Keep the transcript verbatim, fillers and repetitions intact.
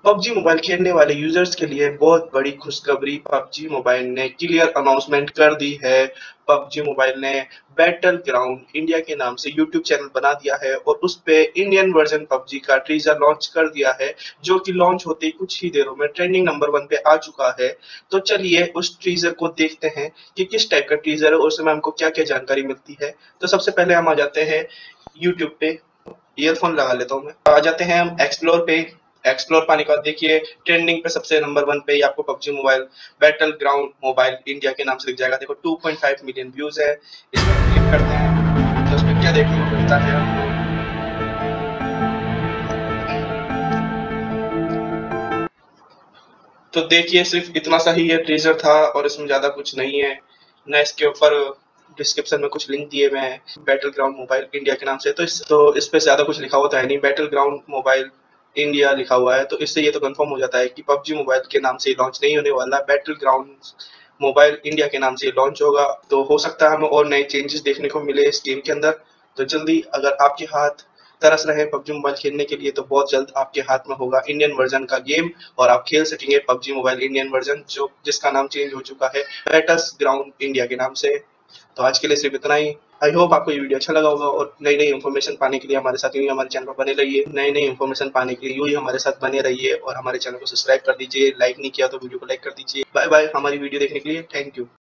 PUBG mobile खेलने वाले users के लिए बहुत बड़ी खुशखबरी। पबजी मोबाइल ने क्लियर अनाउंसमेंट कर दी है। पबजी मोबाइल ने बैटल ग्राउंड इंडिया के नाम से यूट्यूब चैनल बना दिया है और उस पे इंडियन वर्जन पबजी का टीजर लॉन्च कर दिया है, जो कि लॉन्च होते ही कुछ ही देरों में ट्रेंडिंग नंबर वन पे आ चुका है। तो चलिए उस टीजर को देखते हैं कि किस टाइप का टीजर है और उसमें हमको क्या क्या जानकारी मिलती है। तो सबसे पहले हम आ जाते हैं यूट्यूब पे। ईयरफोन लगा लेता हूँ मैं। आ जाते हैं हम एक्सप्लोर पे। एक्सप्लोर पाने के बाद देखिए ट्रेंडिंग पे सबसे नंबर वन पे ही आपको PUBG mobile battle ground mobile India के नाम से दिख जाएगा। देखो two point five million views है। इस पर क्लिक करते हैं तो उसमें क्या देखने को मिलता है आपको। तो देखिए सिर्फ इतना सा ही ये टीजर था और इसमें ज्यादा कुछ नहीं है ना। इसके ऊपर डिस्क्रिप्शन में कुछ लिंक दिए हुए हैं बैटल ग्राउंड मोबाइल इंडिया के नाम से। तो इस तो इस पे ज्यादा कुछ लिखा होता है नहीं। बैटल ग्राउंड मोबाइल इंडिया लिखा हुआ है तो इससे ये तो कंफर्म हो जाता है कि पबजी मोबाइल के नाम से लॉन्च नहीं होने वाला, बैटल ग्राउंड मोबाइल इंडिया के नाम से लॉन्च होगा। तो हो सकता है हमें और नए चेंजेस देखने को मिले इस गेम के अंदर। तो जल्दी अगर आपके हाथ तरस रहे पबजी मोबाइल खेलने के लिए तो बहुत जल्द आपके हाथ में होगा इंडियन वर्जन का गेम और आप खेल सकेंगे पबजी मोबाइल इंडियन वर्जन, जो जिसका नाम चेंज हो चुका है बैटल ग्राउंड इंडिया के नाम से। तो आज के लिए सिर्फ इतना ही। आई होप आपको ये वीडियो अच्छा लगा होगा और नई नई इन्फॉर्मेशन पाने के लिए हमारे साथ यूं ही हमारे चैनल पर बने रहिए। नई नई इन्फॉर्मेशन पाने के लिए यूं ही हमारे साथ बने रहिए और हमारे चैनल को सब्सक्राइब कर दीजिए। लाइक नहीं किया तो वीडियो को लाइक कर दीजिए। Bye bye. हमारी वीडियो देखने के लिए थैंक यू।